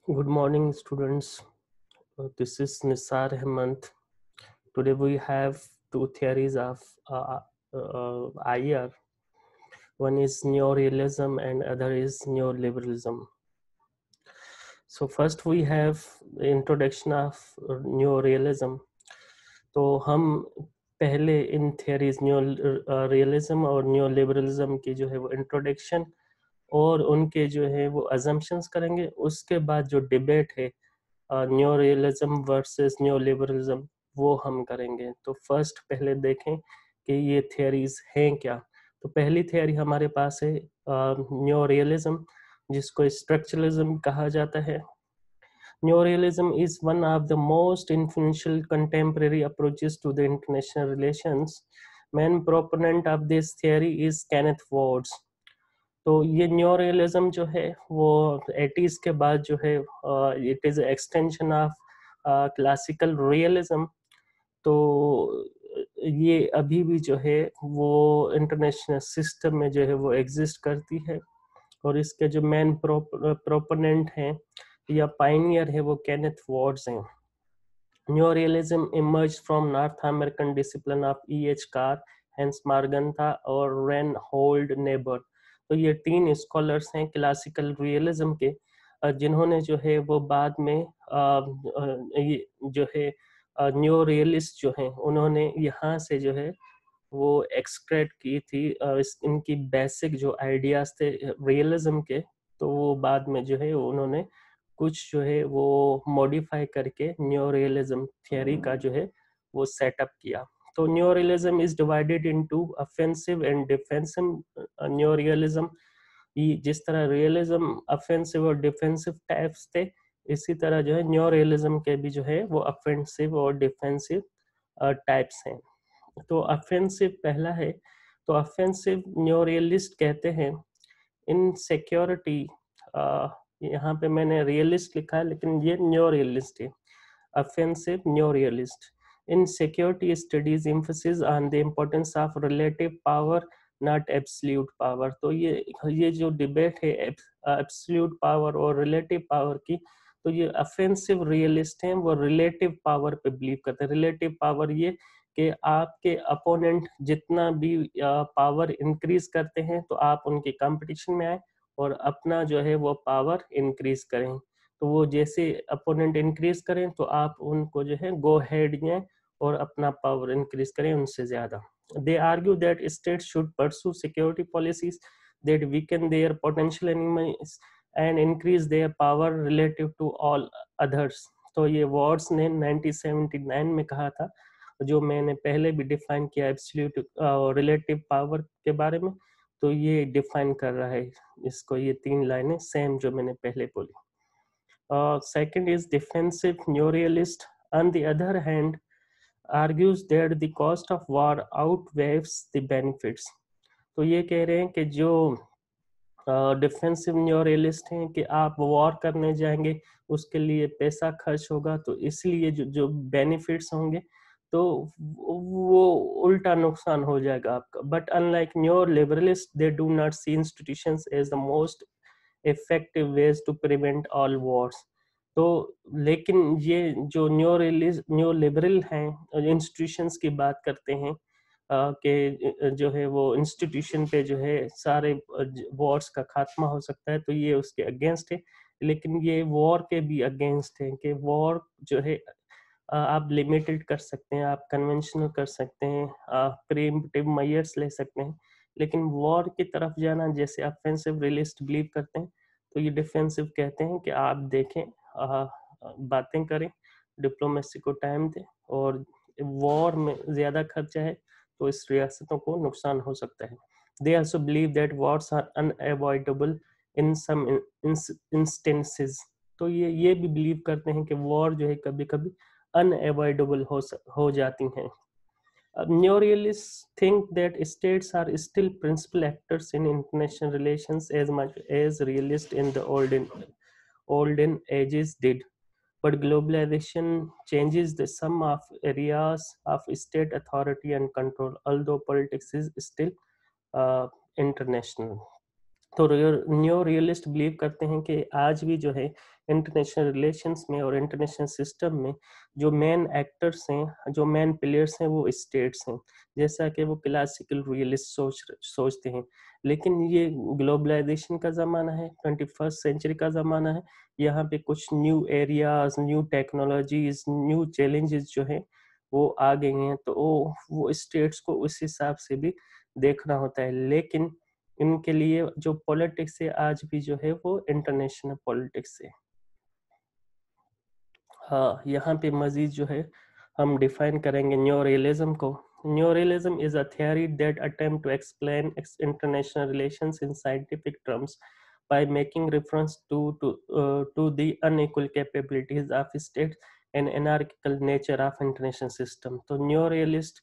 Good morning, students. This is Nisar Hemant. Today we have two theories of IR. One is neorealism and other is neoliberalism. So first we have the introduction of neorealism. तो हम पहले इन theories new realism और new liberalism की जो है वो introduction और उनके जो है वो assumptions करेंगे. उसके बाद जो डिबेट है new realism versus new liberalism वो हम करेंगे. तो फर्स्ट पहले देखें कि ये थियरीज हैं क्या. तो पहली थियरी हमारे पास है न्यू रियलिज्म, जिसको स्ट्रक्चरलिज्म कहा जाता है. Neorealism is one of the most influential contemporary approaches to the international relations. Main proponent of this theory is Kenneth Ward. तो ये न्यूरियलिज्म जो है वो 80s के बाद जो है it is extension of classical realism. तो ये अभी भी जो है वो इंटरनेशनल सिस्टम में जो है वो एग्जिस्ट करती है. और इसके जो मेन प्रोपोनेंट हैं या पाइनियर है वो केनेथ वॉर्ड्स हैं. Neorealism emerged from North American discipline of E.H. Carr, Hans Morgenthau और Reinhold Niebuhr. तो ये तीन स्कॉलर्स हैं क्लासिकल रियलिज्म के, जिन्होंने जो है वो बाद में ये जो है न्यू रियलिस्ट जो हैं उन्होंने यहाँ से जो है वो एक्सट्रैक्ट की थी इनकी बेसिक जो आइडियाज थे रियलिज्म के. तो वो बाद में जो है उन्होंने कुछ जो है वो मॉडिफाई करके न्यू रियलिज्म थियरी का जो है वो सेटअप किया. तो new realism is divided into offensive and defensive new realism. जिस तरह रियलिज्म ऑफेंसिव और डिफेंसिव टाइप्स थे, इसी तरह जो है न्यू रियलिज्म के भी जो है वो ऑफेंसिव और डिफेंसिव टाइप्स हैं. तो ऑफेंसिव पहला है. तो ऑफेंसिव न्यूरियलिस्ट कहते हैं इन सिक्योरिटी, यहाँ पे मैंने रियलिस्ट लिखा है लेकिन ये न्यूरियलिस्ट है. Offensive neorealist in security studies emphasis on the importance of relative power not absolute power. तो ये जो डिबेट है एब्सोल्यूट पावर और रिलेटिव पावर की, तो ये ऑफेंसिव रियलिस्ट हैं वो रिलेटिव पावर पे बिलीव करते हैं. रिलेटिव पावर ये कि आपके अपोनेंट जितना भी पावर इंक्रीज करते हैं तो आप उनके कंपटीशन में आए और अपना जो है वो पावर इंक्रीज करें. तो वो जैसे अपोनेंट इंक्रीज करें तो आप उनको जो है गो हेड दें और अपना पावर इंक्रीज करें उनसे ज्यादा. They argue that state should pursue security policies that weaken their potential enemies and increase their power relative to all others. तो ये वॉर्ड्स ने 1979 में कहा था, जो मैंने पहले भी डिफाइन किया एब्सोल्यूट रिलेटिव पावर के बारे में. तो ये डिफाइन कर रहा है इसको, ये तीन लाइनें सेम जो मैंने पहले बोली. Second is defensive neorealist. On the other hand, argues that the cost of war outweighs the benefits. तो ये कह रहे हैं कि जो डिफेंसिव न्यूरियलिस्ट हैं कि आप वॉर करने जाएंगे उसके लिए पैसा खर्च होगा, तो इसलिए जो बेनिफिट्स होंगे तो वो उल्टा नुकसान हो जाएगा आपका. But unlike new liberalist they do not see institutions as the most effective ways to prevent all wars. तो लेकिन ये जो न्यू लिबरल हैं इंस्टीट्यूशंस की बात करते हैं कि जो है वो इंस्टीट्यूशन पे जो है सारे वॉर्स का खात्मा हो सकता है, तो ये उसके अगेंस्ट है. लेकिन ये वॉर के भी अगेंस्ट है कि वॉर जो है आप लिमिटेड कर सकते हैं, आप कन्वेंशनल कर सकते हैं, आप प्रीएम्प्टिव मेजर्स ले सकते हैं. लेकिन वॉर की तरफ जाना जैसे ऑफेंसिव रियलिस्ट बिलीव करते हैं, तो ये डिफेंसिव कहते हैं कि आप देखें, बातें करें, डिप्लोमेसी को टाइम दें, और वॉर में ज़्यादा खर्चा है तो इस रियासतों को नुकसान हो सकता है. They also believe that wars are unavoidable in some instances. तो ये भी बिलीव करते हैं कि वॉर जो है कभी कभी अनअवॉइडेबल हो जाती हैं. Neorealists think that states are still principal actors in international relations as much as realists in the olden ages did. But globalization changes the sum of areas of state authority and control, although politics is still international. तो न्यो realist believe करते हैं कि आज भी जो है international relations में और इंटरनेशनल सिस्टम में जो मेन एक्टर्स हैं, जो मेन प्लेयर्स हैं, वो स्टेट्स हैं, जैसा कि वो क्लासिकल रियलिस्ट सोचते हैं। लेकिन ये ग्लोबलाइजेशन का ज़माना है, 21st सेंचुरी का ज़माना है। यहाँ पे कुछ new areas, new technologies, new challenges जो है वो आ गई हैं, तो वो स्टेट्स को उस हिसाब से भी देखना होता है। लेकिन इनके लिए जो पॉलिटिक्स है आज भी जो है वो इंटरनेशनल पॉलिटिक्स है। हाँ, यहाँ पे मजीद जो है हम डिफाइन करेंगे न्यू रियलिज्म को। New realism is a theory that attempt to explain international relations in scientific terms by making reference to the unequal capabilities of states and anarchical nature of international system। तो new realist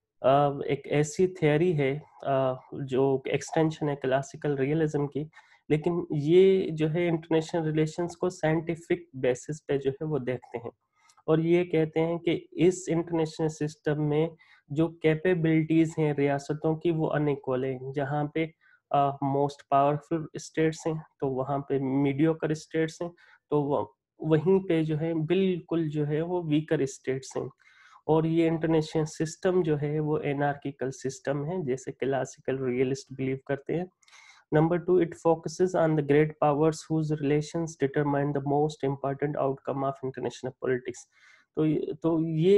एक ऐसी theory है जो extension है classical realism की, लेकिन ये जो है इंटरनेशनल रिलेशंस को साइंटिफिक बेसिस पे जो है वो देखते हैं, और ये कहते हैं कि इस इंटरनेशनल सिस्टम में जो कैपेबिलिटीज हैं रियासतों की वो अनइक्वल है। जहाँ पे मोस्ट पावरफुल स्टेट्स हैं तो वहाँ पे मीडियोकर स्टेट्स हैं, तो वहीं पे जो है बिल्कुल जो है वो वीकर स्टेट्स हैं। और ये इंटरनेशनल सिस्टम जो है वो एनार्किकल सिस्टम है, जैसे क्लासिकल रियलिस्ट बिलीव करते हैं। Number two, it focuses on the great powers whose relations determine the most important outcome of international politics। तो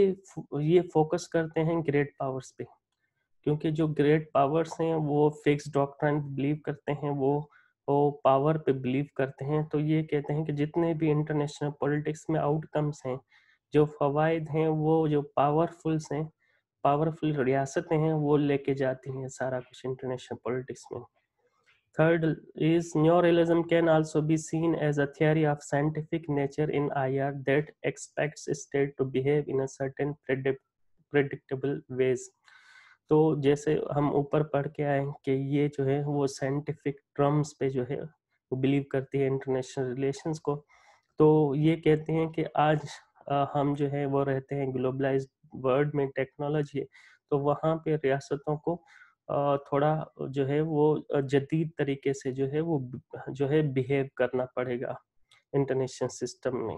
ये फोकस करते हैं ग्रेट पावर्स पे, क्योंकि जो ग्रेट पावर्स हैं वो फिक्स डॉक्ट्रिन बिलीव करते हैं, वो पावर पे बिलीव करते हैं। तो ये कहते हैं कि जितने भी इंटरनेशनल पॉलिटिक्स में आउटकम्स हैं, जो फवायद हैं, वो जो पावरफुल्स हैं, पावरफुल रियासतें हैं, वो लेके जाती हैं सारा कुछ इंटरनेशनल पॉलिटिक्स में। Third is neorealism can also be seen as a theory of scientific nature in IR that expects state to behave in a certain predictable ways। तो जैसे हम ऊपर पढ़ के आए कि ये जो है वो साइंटिफिक टर्म्स पे जो है वो बिलीव करती है इंटरनेशनल रिलेशंस को। तो ये कहते हैं कि आज हम जो है वो रहते हैं ग्लोबलाइज्ड वर्ल्ड में, टेक्नोलॉजी है, तो वहाँ पे रियासतों को थोड़ा जो है वो जदीद तरीके से जो है वो जो है बिहेव करना पड़ेगा इंटरनेशनल सिस्टम में।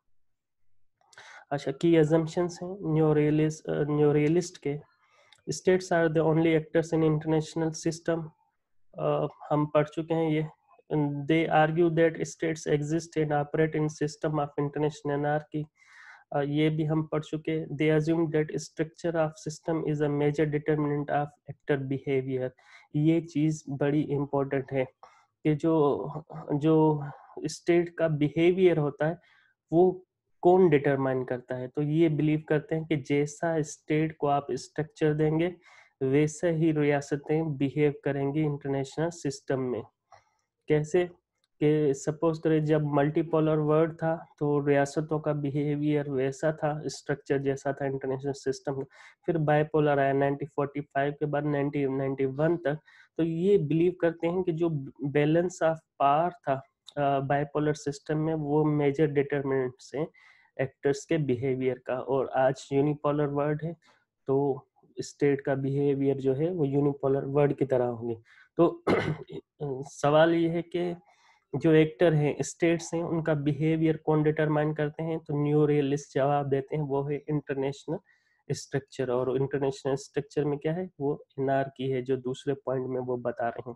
अच्छा, की अजम्पशंस हैं न्यूरियलिस्ट के। States are the only actors in international system, हम पढ़ चुके हैं ये। They argue that states exist and operate in system of international anarchy, ये भी हम पढ़ चुके। They assume that structure of system is a major determinant of actor behaviour. ये चीज़ बड़ी इम्पोर्टेंट है कि जो स्टेट का बिहेवियर होता है वो कौन डिटरमाइन करता है। तो ये बिलीव करते हैं कि जैसा स्टेट को आप स्ट्रक्चर देंगे वैसे ही रियासतें बिहेव करेंगी इंटरनेशनल सिस्टम में। कैसे कि सपोज करें जब मल्टीपोलर वर्ल्ड था तो रियासतों का बिहेवियर वैसा था, स्ट्रक्चर जैसा था इंटरनेशनल सिस्टम में। फिर बाइपोलर आया 1945 के बाद 1991 तक। तो ये बिलीव करते हैं कि जो बैलेंस ऑफ पावर था बाइपोलर सिस्टम में वो मेजर डिटरमिनेंट्स हैं एक्टर्स के बिहेवियर का। और आज यूनिपोलर वर्ल्ड है तो स्टेट का बिहेवियर जो है वो यूनिपोलर वर्ल्ड की तरह होंगे। तो सवाल ये है कि जो एक्टर हैं स्टेट्स हैं उनका बिहेवियर कौन डिटरमाइन करते हैं। तो न्यू रियलिस्ट जवाब देते हैं वो है इंटरनेशनल स्ट्रक्चर। और इंटरनेशनल स्ट्रक्चर में क्या है, वो एनार्की है, जो दूसरे पॉइंट में वो बता रहे हैं।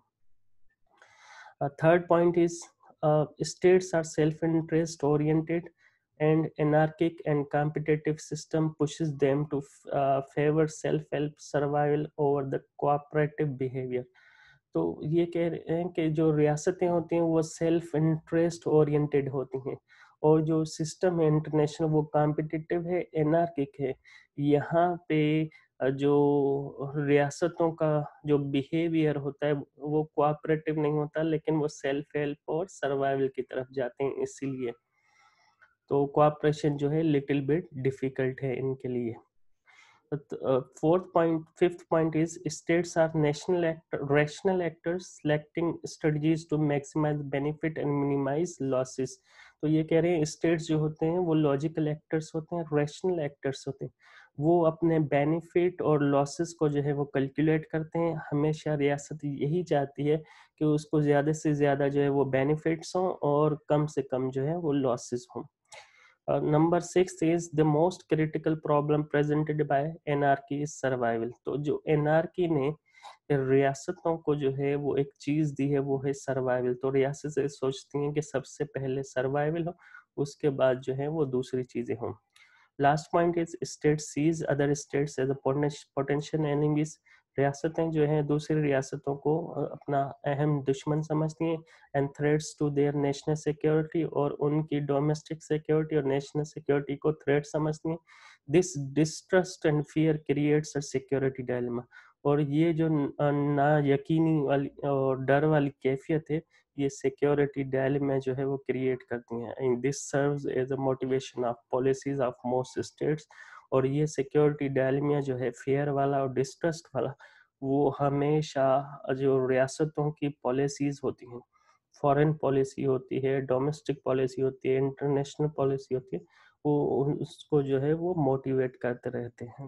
Third point is states are self-interest oriented and anarchic and competitive system pushes them to favor self-help survival over the cooperative behavior। तो ये कह रहे हैं कि जो रियासतें होती हैं वो सेल्फ इंटरेस्ट ओरिएंटेड होती हैं, और जो सिस्टम है इंटरनेशनल वो कॉम्पिटिटिव है, एनार्किक है। यहाँ पे जो रियासतों का जो बिहेवियर होता है वो कोऑपरेटिव नहीं होता, लेकिन वो सेल्फ हेल्प और सर्वाइवल की तरफ जाते हैं, इसीलिए तो कोऑपरेशन जो है लिटिल बिट डिफिकल्ट है इनके लिए। Fifth point is states are rational actors selecting strategies to maximize benefit and minimize losses। तो ये कह रहे हैं स्टेट्स जो होते हैं वो लॉजिकल एक्टर्स होते हैं, रैशनल एक्टर्स होते हैं। वो अपने बेनिफिट और लॉसेस को जो है वो कैलकुलेट करते हैं। हमेशा रियासत यही चाहती है कि उसको ज़्यादा से ज़्यादा जो है वो बेनिफिट्स हों और कम से कम जो है वो लॉसेस हों। Number 6 is the most critical problem presented by anarchy is survival. तो जो एनआरकी ने रियासतों को जो है वो एक चीज दी है वो है सर्वाइवल। तो रियासतें सोचती हैं कि सबसे पहले सर्वाइवल हो, उसके बाद जो है वो दूसरी चीजें हों। Last point is state sees other states as a potential enemies. रियासतें जो हैं दूसरी रियासतों को अपना अहम दुश्मन समझती हैं and threats to their national security, और उनकी डोमेस्टिक सिक्योरिटी और नेशनल सिक्योरिटी को थ्रेट समझती हैं। This distrust and fear creates a security dilemma. और ये जो ना यकीनी वाली और डर वाली कैफियत है, ये सिक्योरिटी डायलेमा जो है वो क्रिएट करती हैं। And this serves as a motivation of policies of most states. और ये सिक्योरिटी डायलेमा जो है फेयर वाला और डिस्ट्रस्ट वाला, वो हमेशा जो रियासतों की पॉलिसीज होती हैं, फॉरेन पॉलिसी होती है, डोमेस्टिक पॉलिसी होती है, इंटरनेशनल पॉलिसी होती है, वो उसको जो है वो मोटिवेट करते रहते हैं।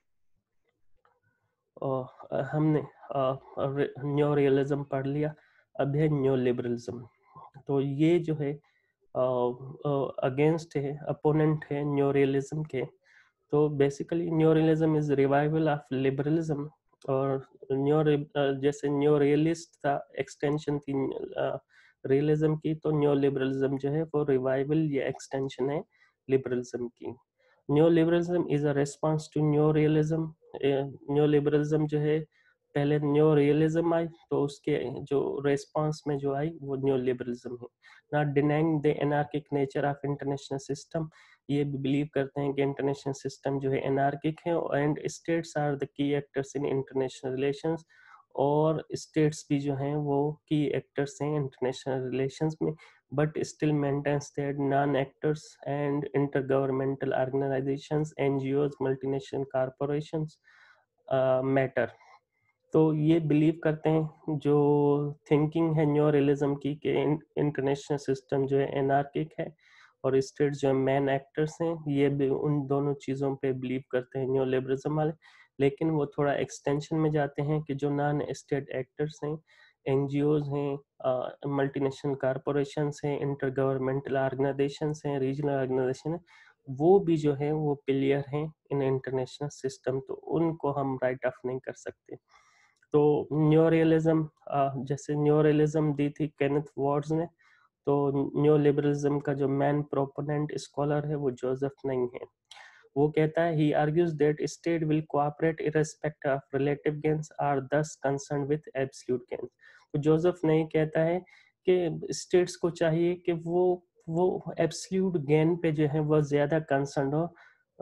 और हमने न्यो रियलिज्म पढ़ लिया, अब है न्यो लिबरलिज्म। तो ये जो है अगेंस्ट है, अपोनेंट है न्यो रियलिज्म के। तो basically neo realism is revival of liberalism. और जैसे न्यो रियलिस्ट था, एक्सटेंशन थी रियलिज्म की, तो न्यो लिबरलिज्म जो है वो रिवाइवल या एक्सटेंशन है लिबरलिज्म की। Neo liberalism is a response to neo realism. Neo liberalism जो है, पहले न्यो रियलिज्म आई, तो उसके जो रेस्पॉन्स में जो आई वो न्यो लिबरलिज्म है। Not denying the anarchic nature of international system. ये भी बिलीव करते हैं कि इंटरनेशनल सिस्टम जो है एनार्किक है, and states are the key actors in international relations. और स्टेट्स भी जो हैं वो की एक्टर्स हैं इंटरनेशनल रिलेशंस में, but still maintains that non-actors and intergovernmental organizations, NGOs, multinational corporations matter। तो ये बिलीव करते हैं, जो थिंकिंग है न्यो रियलिज्म की, कि इंटरनेशनल सिस्टम जो है एनार्किक है और स्टेट्स जो मैन एक्टर्स हैं, ये भी उन दोनों चीज़ों पे बिलीव करते हैं न्यो लिबरलिज्म वाले। लेकिन वो थोड़ा एक्सटेंशन में जाते हैं कि जो नॉन स्टेट एक्टर्स हैं, एनजीओज हैं, मल्टीनेशनल कॉरपोरेशंस हैं, इंटर गवर्नमेंटल ऑर्गेनाइजेशंस हैं, रीजनल ऑर्गेनाइजेशन है, वो भी जो है वो प्लेयर हैं इन इंटरनेशनल सिस्टम, तो उनको हम राइट ऑफ नहीं कर सकते। तो न्यो रियलिज्म, जैसे न्यो रियलिज्म दी थी केनेथ वॉर्ड्स ने, तो न्यो लिबरलिज्म का जो मैन प्रोपोनेंट स्कॉलर है वो जोसेफ नहीं है। वो कहता है, he argues that state will cooperate irrespective of relative gains are thus concerned with absolute gains। तो जोसेफ नहीं कहता है कि स्टेट्स को चाहिए कि वो एब्सल्यूट गेन पे जो है वो ज्यादा कंसर्न हो,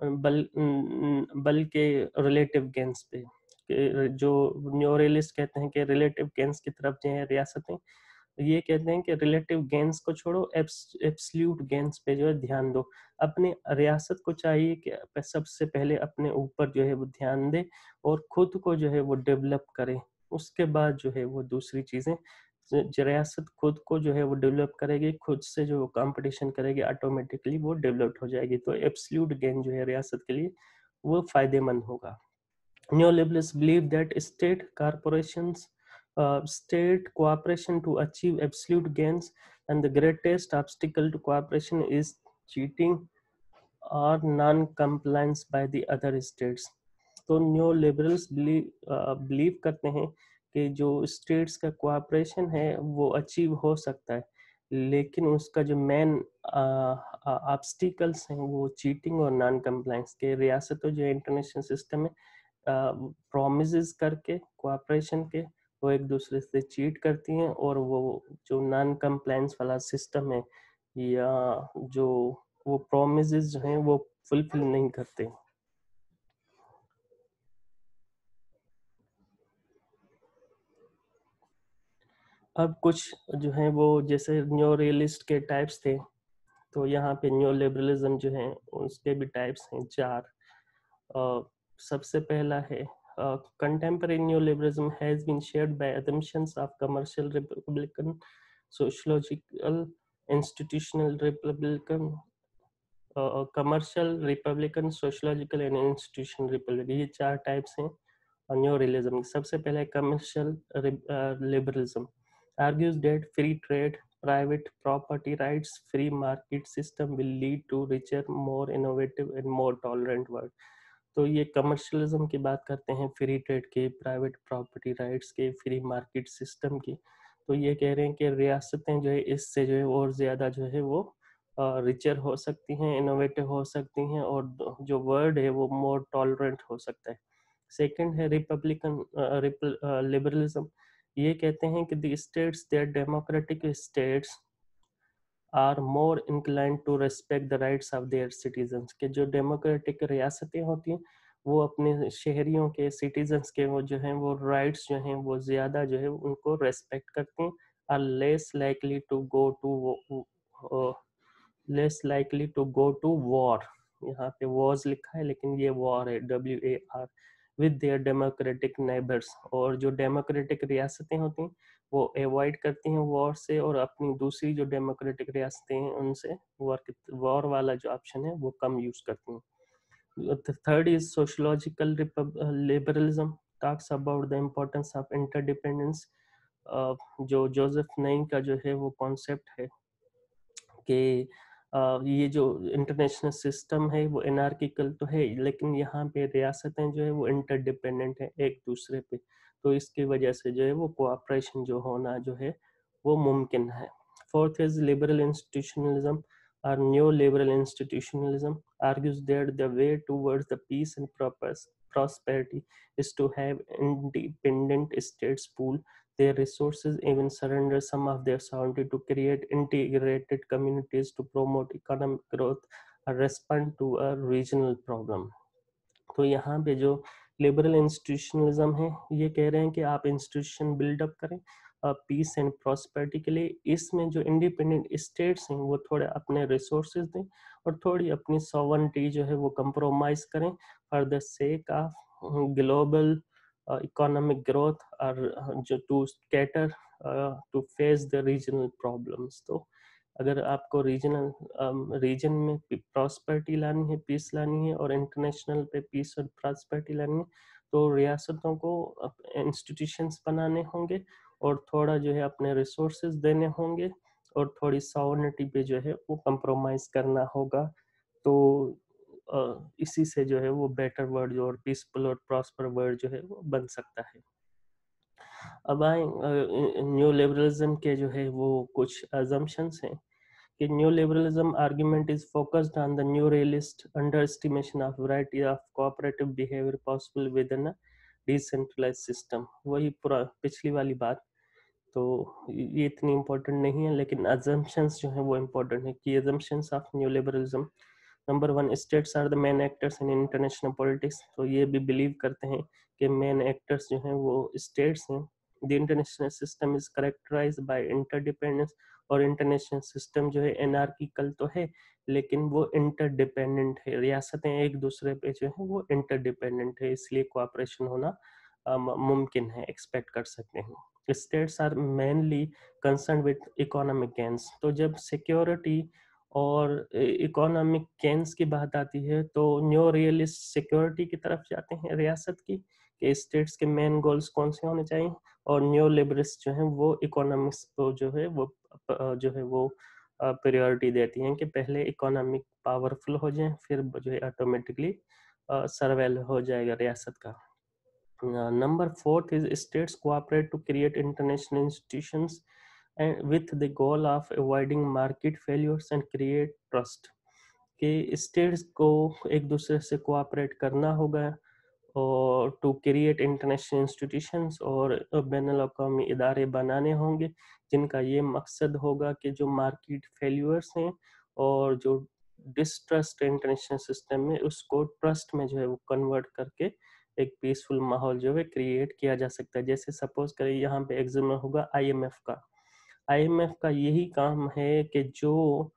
बल्कि रिलेटिव गेन्स पे। जो न्यूरलिस्ट कहते हैं कि रिलेटिव गेन्स की तरफ जो है रियासतें, ये कहते हैं कि रिलेटिव गेन्स को छोड़ो, एब्सल्यूट गेन्स पे जो है ध्यान दो। अपनी रियासत को चाहिए कि सबसे पहले अपने ऊपर जो है वो ध्यान दे और खुद को जो है वो डेवलप करे। उसके बाद जो है वो दूसरी चीज़ें, रियासत खुद को जो है वो डेवलप करेगी, खुद से जो कंपटीशन करेगी, ऑटोमेटिकली वो डेवलप्ड हो जाएगी। तो एब्सल्यूट गेन जो है रियासत के लिए वो फायदेमंद होगा। Neoliberals believe that state cooperation to achieve absolute gains, and the greatest obstacle to cooperation is cheating or non-compliance by the other states। तो न्यू लिबरल्स बिलीव करते हैं कि जो स्टेट्स का कोऑपरेशन है वो अचीव हो सकता है, लेकिन उसका जो मेन ऑब्स्टिकल्स हैं वो चीटिंग और नॉन कंप्लायंस के। रियासतों जो इंटरनेशनल सिस्टम में प्रोमिस करके कोऑपरेशन के वो एक दूसरे से चीट करती हैं, और वो जो नॉन कंप्लायंस वाला सिस्टम है या जो वो प्रोमिस जो हैं वो फुलफिल नहीं करते। अब कुछ जो है वो जैसे न्यो रियलिस्ट के टाइप्स थे, तो यहाँ पे न्यो लिबरलिज्म जो है उसके भी टाइप्स हैं 4। सबसे पहला है contemporary neoliberalism has been shaped by assumptions of commercial republican, sociological, institutional republican, commercial republican, sociological and institution republic, ये 4 टाइप्स हैं न्यू रियलिज्म। सबसे पहले commercial liberalism argues that free trade, private property rights, free market system will lead to richer, more innovative and more tolerant world। तो ये commercialism की बात करते हैं, फ्री ट्रेड के, प्राइवेट प्रॉपर्टी राइट्स के, फ्री मार्केट सिस्टम की। तो ये कह रहे हैं कि रियासतें जो है इससे जो है और ज़्यादा जो है वो रिचर हो सकती हैं, इनोवेटिव हो सकती हैं, और जो वर्ड है वो मोर टॉलरेंट हो सकता है। सेकंड है रिपब्लिकन लिबरलिज्म। ये कहते हैं कि the states, their democratic states are more incline to respect the rights of their citizens, के जो डेमोक्रेटिक रियासतें होती हैं वो अपने शहरियों के, सिटीजन्स के वो जो हैं वो राइट्स जो हैं वो ज़्यादा जो है उनको रेस्पेक्ट करती हैं। Are less likely to go to less likely to go to war, यहाँ पे वॉर्स लिखा है लेकिन ये वॉर है, WAR, with their democratic neighbours. और जो डेमोक्रेटिक रियासतें होती हैं वो अवॉइड करती हैं वॉर से, और अपनी दूसरी जो डेमोक्रेटिक रियासतें हैं उनसे वॉर वाला जो ऑप्शन है वो कम यूज करती हैं। Third is sociological liberalism, talks about the importance of interdependence. जो जोसेफ नई का जो है वो कॉन्सेप्ट है कि ये जो इंटरनेशनल सिस्टम है वो एनार्किकल तो है, लेकिन यहाँ पे रियासतें जो है वो इंटरडिपेंडेंट है एक दूसरे पे, तो इसकी वजह से जो है वो कोऑपरेशन जो होना जो है वो मुमकिन है। फोर्थ इज लिबरल इंस्टीट्यूशनलिज्म और new liberal institutionalism argues that the way towards the peace and prosperity is to have independent states pool their resources, even surrender some of their sovereignty to create integrated communities to promote economic growth or respond to a regional problem। तो यहाँ पे जो liberal institutionalism है ये कह रहे हैं कि आप इंस्टीट्यूशन बिल्डअप करें पीस एंड प्रॉस्पेरिटी के लिए। इसमें जो इंडिपेंडेंट स्टेट्स हैं वो थोड़े अपने रिसोर्सेज दें और थोड़ी अपनी सॉवरेनिटी जो है वो कंप्रोमाइज करें for the sake of global economic growth और जो to cater to face the regional problems. तो अगर आपको रीजन में प्रॉस्पेरिटी लानी है, पीस लानी है, और इंटरनेशनल पे पीस और प्रॉस्पेरिटी लानी है, तो रियासतों को इंस्टीट्यूशंस बनाने होंगे और थोड़ा जो है अपने रिसोर्सेज देने होंगे और थोड़ी सॉवरेनिटी पे जो है वो कंप्रोमाइज करना होगा। तो इसी से जो है वो बेटर वर्ल्ड और पीसफुल और प्रॉस्पर वर्ल्ड जो है वो बन सकता है। अब आए न्यू लिबरलिज्म के जो है वो कुछ अजम्पशंस हैं कि new liberalism argument is focused on the new realist underestimation of variety of cooperative behaviour possible within a decentralised system. वही पूरा पिछली वाली बात, तो ये इतनी इम्पोर्टेंट नहीं है, लेकिन अजम्पशंस जो है वो इम्पोर्टेंट है कि assumptions of new liberalism. Number 1, states are the main actors in international politics. तो ये भी बिलीव करते हैं कि मेन एक्टर्स जो हैं वो स्टेट्स हैं। The international system is characterised by interdependence, और इंटरनेशनल सिस्टम जो है एनार्किकल तो है लेकिन वो इंटरडिपेंडेंट है, रियासतें एक दूसरे पे जो है वो इंटरडिपेंडेंट है, इसलिए कोऑपरेशन होना मुमकिन है, एक्सपेक्ट कर सकते हैं। States are mainly concern with economic gains. तो जब सिक्योरिटी और इकोनॉमिक गेन्स की बात आती है तो न्यू रियलिस्ट सिक्योरिटी की तरफ जाते हैं रियासत की, कि स्टेट्स के मेन गोल्स कौन से होने चाहिए, और न्यू लिबरलिस्ट जो है वो इकोनॉमिक्स को जो है वो प्रायोरिटी देती हैं कि पहले इकोनॉमिक पावरफुल हो जाए, फिर जो है ऑटोमेटिकली सर्वेल हो जाएगा रियासत का। Number fourth is states cooperate to create international institutions and with the goal of avoiding market failures and create trust। कि स्टेट्स को एक दूसरे से कोऑपरेट करना होगा और टू क्रिएट इंटरनेशनल इंस्टीट्यूशंस, और बैनुल अक़वामी इदारे बनाने होंगे जिनका ये मकसद होगा कि जो मार्केट फेल्यूर्स हैं और जो डिस्ट्रस्ट इंटरनेशनल सिस्टम में उसको ट्रस्ट में जो है वो कन्वर्ट करके एक पीसफुल माहौल जो है क्रिएट किया जा सकता है। जैसे सपोज करें यहाँ पे एग्जाम्पल होगा IMF का। IMF का यही काम है कि जो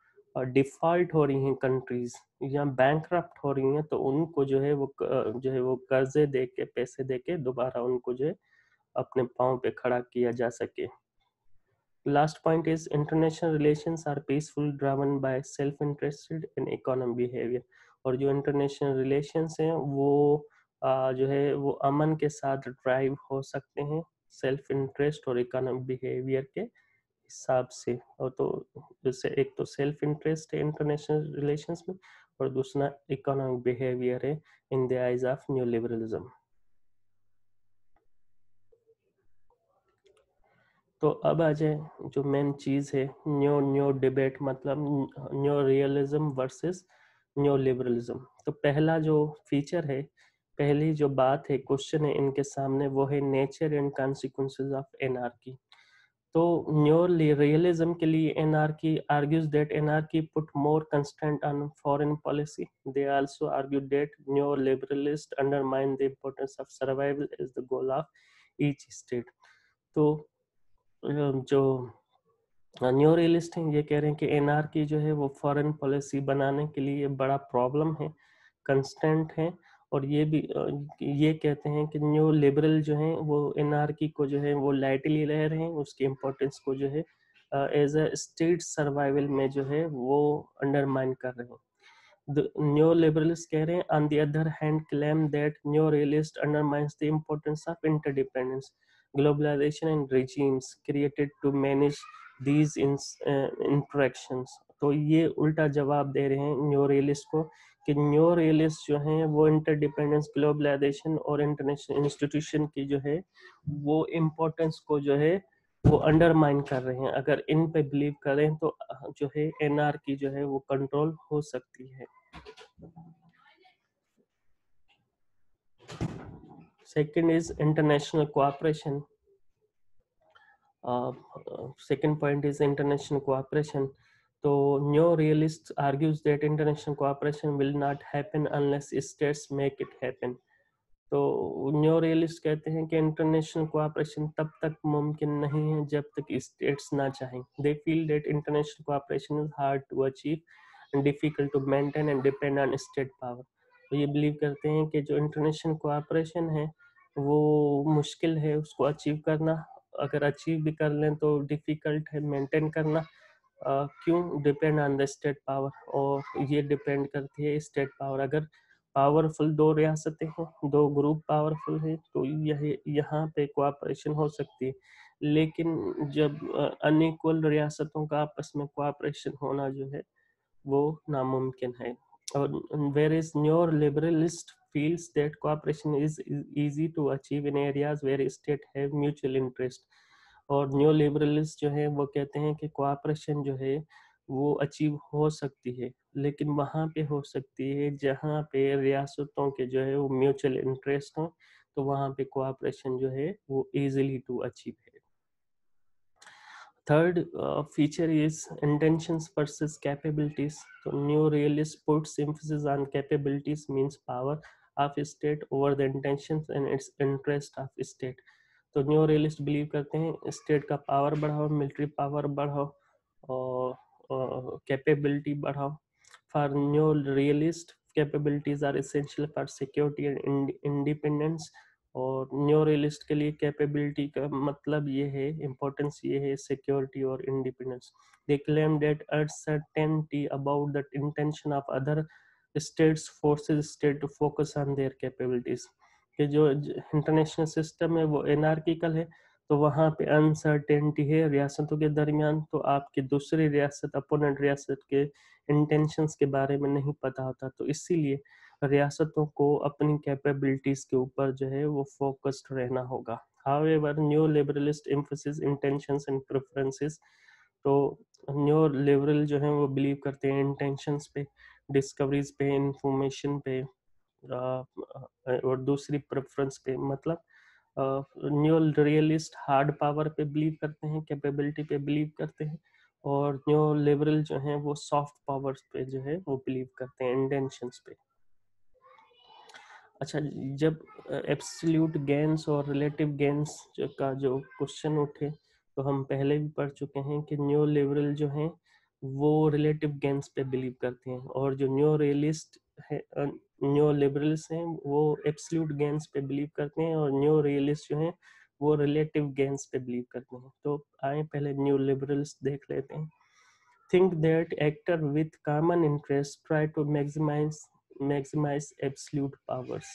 डिफॉल्ट हो रही हैं कंट्रीज या बैंकरप्ट हो रही हैं तो उनको जो है वो कर्जे दे के, पैसे दे के दोबारा उनको जो है अपने पाँव पे खड़ा किया जा सके। Last point is international relations are peaceful, driven by self-interested and economic behavior. और जो इंटरनेशनल रिलेशंस हैं वो जो है वो अमन के साथ ड्राइव हो सकते हैं सेल्फ इंटरेस्ट और इकोनॉमिक बिहेवियर के हिसाब से। और तो जैसे एक तो सेल्फ इंटरेस्ट है इंटरनेशनल रिलेशंस में, और दूसरा इकोनॉमिक बिहेवियर है in the eyes of new liberalism. तो अब आ जाए जो मेन चीज़ है, न्यू न्यू डिबेट, मतलब new realism versus new liberalism. तो पहला जो फीचर है, पहली जो बात है, क्वेश्चन है इनके सामने, वो है nature and consequences of anarchy. तो न्यू रियलिज्म के लिए anarchy argues that anarchy put more constraint on foreign policy. They also argue that new liberalist undermine the importance of survival as the goal of each state. तो जो new realist हैं ये कह रहे हैं कि एनआरकी जो है वो फॉरेन पॉलिसी बनाने के लिए बड़ा प्रॉब्लम है, कंस्टेंट है। और ये भी ये कहते हैं कि न्यू लिबरल जो हैं वो एनआरकी को जो है वो लाइटली ले रहे हैं, उसकी इम्पोर्टेंस को जो है एज अ स्टेट सर्वाइवल में जो है वो अंडरमाइन कर रहे हैं। The neoliberals कह रहे हैं on the other hand claim that neorealist undermines the importance of interdependence, globalization and regimes created to manage these interactions। तो ये उल्टा जवाब दे रहे हैं न्यूरियलिस्ट को कि न्यूरियलिस्ट जो हैं वो इंटरडिपेंडेंस, ग्लोबलाइजेशन और इंटरनेशनल इंस्टीट्यूशन की जो है वो इम्पोर्टेंस को जो है वो अंडरमाइन कर रहे हैं। अगर इन पे बिलीव करें तो जो है एनआरकी जो है वो कंट्रोल हो सकती है। Second is international cooperation. Second point is international cooperation. So Neo Realist argues that international cooperation will not happen unless states make it happen. तो न्यू रियलिस्ट कहते हैं कि इंटरनेशनल कोऑपरेशन तब तक मुमकिन नहीं है जब तक स्टेट्स ना चाहें। They feel that international cooperation is hard to achieve and difficult to maintain and depend on state power. तो ये बिलीव करते हैं कि जो इंटरनेशनल कोऑपरेशन है वो मुश्किल है उसको अचीव करना, अगर अचीव भी कर लें तो डिफिकल्ट है मेंटेन करना। क्यों? Depend on the state power, और ये डिपेंड करती है स्टेट पावर। अगर पावरफुल दो रियासतें हैं, दो ग्रुप पावरफुल है, तो यह यहाँ पे कोऑपरेशन हो सकती है। लेकिन जब अनइक्वल रियासतों का आपस में कोऑपरेशन होना जो है वो नामुमकिन है। और whereas neoliberalist feels that cooperation is easy to achieve in areas where state have mutual interest। और न्यू लिबरलिस्ट जो है वो कहते हैं कि कोऑपरेशन जो है वो अचीव हो सकती है, लेकिन वहाँ पे हो सकती है जहाँ पे रियासतों के जो है वो म्यूचुअल इंटरेस्ट हों, तो वहाँ पे कोऑपरेशन जो है वो इजीली टू अचीव है। Third feature is intentions versus capabilities. So new realist puts emphasis on capabilities, means power of state over the intentions and its interest of state। तो new realist believe करते हैं state का power बढ़ाओ, military power बढ़ाओ और capability बढ़ाओ। For new realist capabilities are essential for security and independence. और new realist के लिए कैपेबिलिटी का मतलब ये है, इम्पोर्टेंस ये है सिक्योरिटी और independence. They claim that uncertainty about the intention of other states forces state to focus on their capabilities. कि जो इंटरनेशनल सिस्टम है वो एनार्किकल है, तो वहाँ पे अनसर्टेनिटी है रियासतों के दरमियान, तो आपकी दूसरी रियासत, अपोनेंट रियासत के इंटेंशंस के बारे में नहीं पता होता, तो इसीलिए रियासतों को अपनी कैपेबिलिटीज के ऊपर जो है वो फोकस्ड रहना होगा। However new liberalist emphasis intentions and preferences. तो न्यू लिबरल जो है वो बिलीव करते हैं इंटेंशंस पे, डिस्कवरीज पे, इंफॉर्मेशन पे, और दूसरी प्रेफरेंस पे। मतलब न्यू रियलिस्ट हार्ड पावर पे बिलीव करते हैं, कैपेबिलिटी पे बिलीव करते हैं, और न्यू लिबरल जो है वो सॉफ्ट पावर्स पे जो है वो बिलीव करते हैं, इंटेंशंस पे। अच्छा, जब एब्सोल्यूट गेन्स और रिलेटिव गेन्स का जो क्वेश्चन उठे, तो हम पहले भी पढ़ चुके हैं कि न्यू लिबरल जो हैं वो रिलेटिव गेन्स पे बिलीव करते हैं, और जो न्यू रियलिस्ट है, न्यू लिबरल्स हैं वो एब्सोल्यूट गेन्स पे बिलीव करते हैं, और न्यू रियलिस्ट जो हैं वो रिलेटिव गेन्स पे बिलीव करते हैं। तो आए पहले न्यू लिबरल्स देख लेते हैं। Think that actor with common interest try to maximize absolute powers.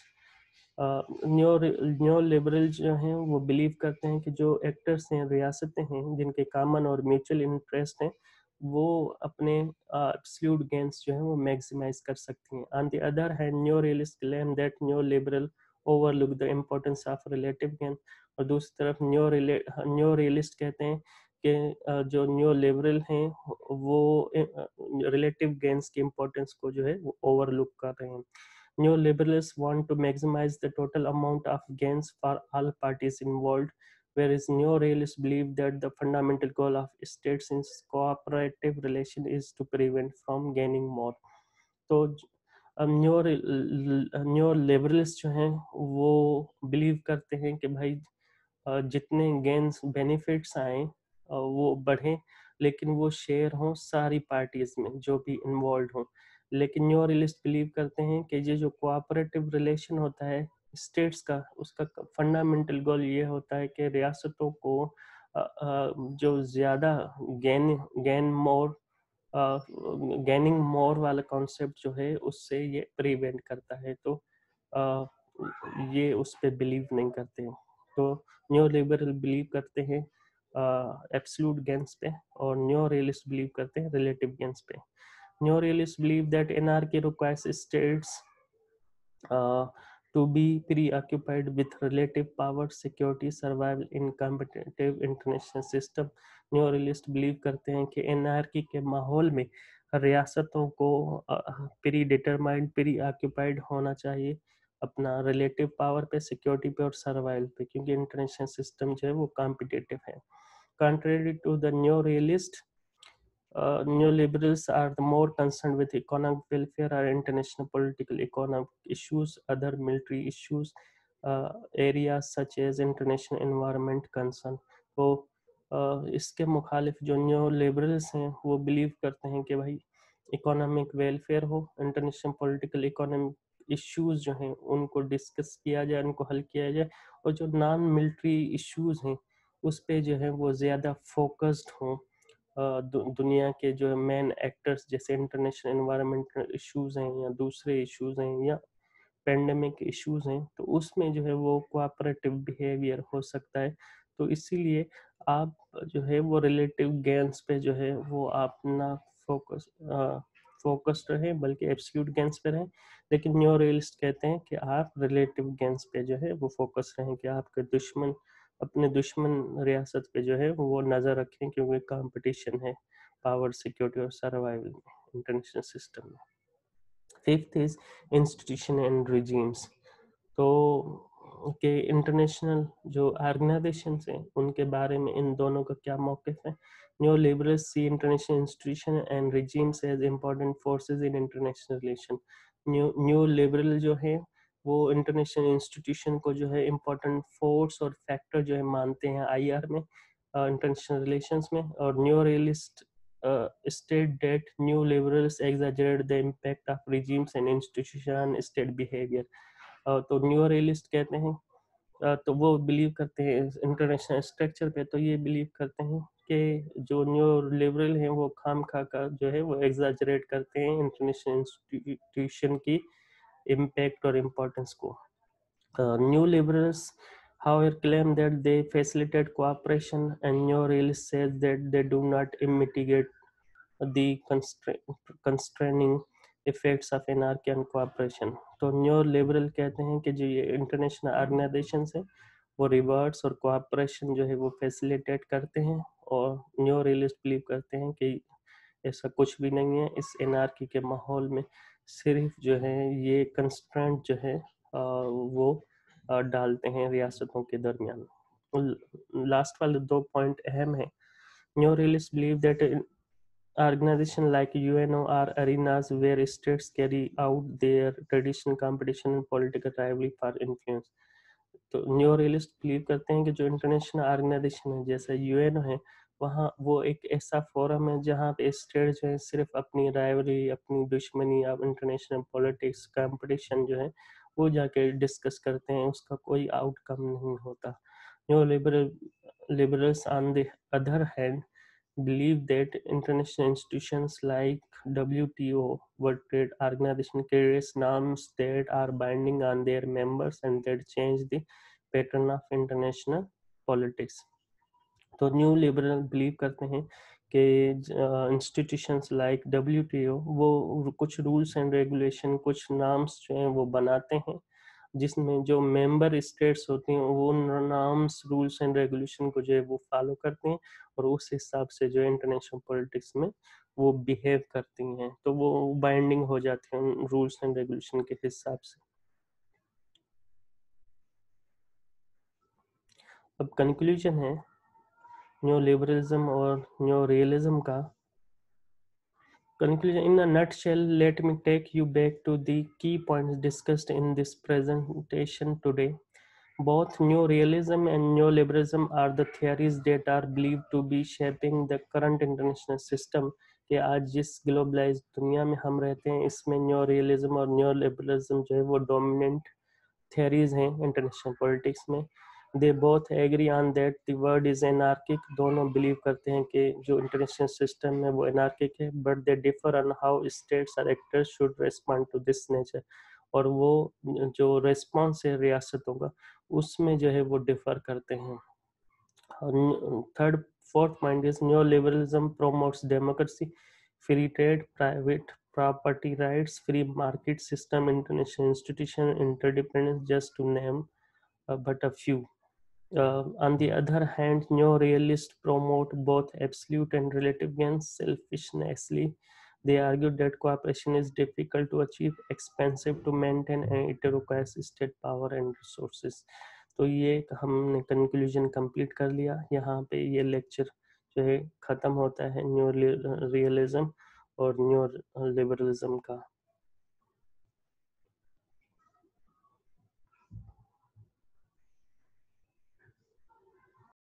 Neo liberal जो हैं वो बिलीव करते हैं कि जो एक्टर्स हैं, रियासतें हैं, जिनके कॉमन और म्यूचुअल इंटरेस्ट हैं, वो अपने एब्सोल्यूट गेन्स जो हैं वो मैक्सिमाइज कर सकती हैं। On the other hand, neo realist claim that neo liberal overlook the importance of relative gain. और दूसरी तरफ न्यो रियलिस्ट कहते हैं कि जो न्यो लिबरल हैं वो रिलेटिव गेन्स की इम्पोर्टेंस को जो है वो ओवरलुक कर रहे हैं। Neoliberals want to maximize the total amount of gains for all parties involved, whereas neorealists believe that the fundamental goal of states in cooperative relation is to prevent from gaining more. तो न्यो liberals जो हैं वो believe करते हैं कि भाई जितने gains benefits आए वो बढ़ें, लेकिन वो शेयर हों सारी पार्टीज में जो भी इन्वॉल्व हों। लेकिन न्यो रियलिस्ट बिलीव करते हैं कि ये जो कोऑपरेटिव रिलेशन होता है स्टेट्स का, उसका फंडामेंटल गोल ये होता है कि रियासतों को जो ज़्यादा गेन मोर गैनिंग मोर वाला कॉन्सेप्ट जो है उससे ये प्रिवेंट करता है। तो ये उस पर बिलीव नहीं करते हैं। तो न्यो लिबरल बिलीव करते हैं एब्सोल्यूट गेन्स पे, और न्यो रियलिस्ट बिलीव करते हैं रिलेटिव गेन्स पे। Neo realist believe that anarchy requires states to be preoccupied with relative power, security, survival in competitive international system. Neo realist believe करते हैं कि एनार्की के माहौल में रियासतों को प्री डिटरमाइंड, प्री ऑक्यूपाइड होना चाहिए अपना रिलेटिव पावर पे, सिक्योरिटी पे और सर्वाइवल पे, क्योंकि इंटरनेशनल सिस्टम जो है वो कॉम्पिटिटिव है। Contrary to the neo-realist, neoliberals are the more concerned with economic welfare or international political economic issues, other military issues, areas such as international environment concern. तो इसके मुखालिफ जो न्यो लिबरल्स हैं वो बिलीव करते हैं कि भाई इकोनॉमिक वेलफेयर हो, इंटरनेशनल पॉलिटिकल इकोनॉमिक इश्यूज जो हैं उनको डिस्कस किया जाए, उनको हल किया जाए, और जो नॉन मिलिट्री इश्यूज हैं उस पे जो है वो ज़्यादा फोकस्ड हों। दुनिया के जो मेन एक्टर्स जैसे इंटरनेशनल एनवायरमेंटल इश्यूज हैं या दूसरे इश्यूज हैं या पेंडेमिक इश्यूज हैं, तो उसमें जो है वो कोऑपरेटिव बिहेवियर हो सकता है। तो इसीलिए आप जो है वो रिलेटिव गेन्स पे जो है वो आप ना फोकस्ड रहें, बल्कि एब्सोल्यूट गेन्स पे रहें। लेकिन न्यो रियलिस्ट कहते हैं कि आप रिलेटिव गेन्स पे जो है वो फोकस रहें, कि आपके अपने दुश्मन रियासत पे जो है वो नज़र रखें, क्योंकि कंपटीशन है पावर, सिक्योरिटी और सर्वाइवल में इंटरनेशनल सिस्टम में। Fifth is institution and regimes. तो के इंटरनेशनल जो ऑर्गेनाइजेशन हैं उनके बारे में इन दोनों का क्या मौक़िफ़ है। New liberals see international institution and regimes as important forces in international relation. New liberal जो है वो इंटरनेशनल इंस्टीट्यूशन को जो है इम्पोर्टेंट फोर्स और फैक्टर जो है मानते हैं आईआर में, इंटरनेशनल रिलेशंस में। और new realist state that new liberals exaggerate the impact of regimes and institution on state behavior. तो न्यू रियलिस्ट कहते हैं, तो वो बिलीव करते हैं इंटरनेशनल स्ट्रक्चर पे, तो ये बिलीव करते हैं कि जो न्यू लिबरल हैं वो खाम खा का जो है वो एग्जाजरेट करते हैं इंटरनेशनल इंस्टीट्यूशन की इम्पैक्ट और इम्पोर्टेंस को। New liberals however claim that they facilitate cooperation, and neo realists says that they do not mitigate the constraining effects of anarchy and cooperation. तो न्यो लिबरल कहते हैं कि जो ये इंटरनेशनल ऑर्गेनाइजेशंस हैं वो रिवर्ट्स और कोऑपरेशन जो है वो फैसिलिटेट करते हैं, और न्यो रियलिस्ट बिलीव करते हैं कि ऐसा कुछ भी नहीं है। इस एनार्की के माहौल में सिर्फ जो है ये कंस्ट्रेंट जो है वो डालते हैं रियासतों के दरमियान। लास्ट वाले 2 पॉइंट अहम हैं। Neo realist believe that organizations like UNO are arenas where states carry out their traditional competition and political rivalry for influence. तो न्यो रियलिस्ट बिलीव करते हैं कि जो इंटरनेशनल ऑर्गेनाइजेशन है जैसे यूएनओ है, वहाँ वो एक ऐसा फोरम है जहाँ पे स्टेट जो है सिर्फ अपनी राइवलरी, अपनी दुश्मनी या इंटरनेशनल पॉलिटिक्स कंपटीशन जो है वो जाके डिस्कस करते हैं, उसका कोई आउटकम नहीं होता। Neoliberals, on the other hand, believe that international institutions like WTO, World Trade Organization, creates norms that are binding on their members and that change the pattern of international politics. तो new liberal believe करते हैं कि institutions like WTO वो कुछ rules and regulation, कुछ नाम्स जो हैं वो बनाते हैं, जिसमें जो मेंबर स्टेट्स होती हैं वो नाम्स, रूल्स एंड रेगुलेशन को जो है वो फॉलो करते हैं और उस हिसाब से जो है इंटरनेशनल पॉलिटिक्स में वो बिहेव करती हैं, तो वो बाइंडिंग हो जाती हैं रूल्स एंड रेगुलेशन के हिसाब से। अब कंक्लूजन है न्यू लिबरलिज्म और न्यू रियलिज्म का। Conclusion: in a nutshell, let me take you back to the key points discussed in this presentation today. Both neorealism and neoliberalism are the theories that are believed to be shaping the current international system. कि आज जिस globalised दुनिया में हम रहते हैं इसमें new realism और न्यू लिबरलिज्म जो है वो डोमिनेंट theories हैं इंटरनेशनल पॉलिटिक्स में। They both agree on that the world is anarchic, दोनों बिलीव करते हैं कि जो इंटरनेशनल सिस्टम है वो एनार्किक है, but they differ on how states और actors should respond to this nature, और वो जो रेस्पॉन्स है रियासतों का उसमें जो है वो डिफर करते हैं। Third fourth point is new liberalism promotes democracy, free trade, private property rights, free market system, international institution, interdependence, just to name but a few. On the other hand, neo-realists promote both absolute and relative gains selfishly. They argue that cooperation is difficult to achieve, expensive to maintain, and it requires state power and resources. तो ये हमने conclusion complete कर लिया। यहाँ पे ये lecture जो है ख़त्म होता है न्यू रियलिज्म और न्यू लिबरलिज्म का।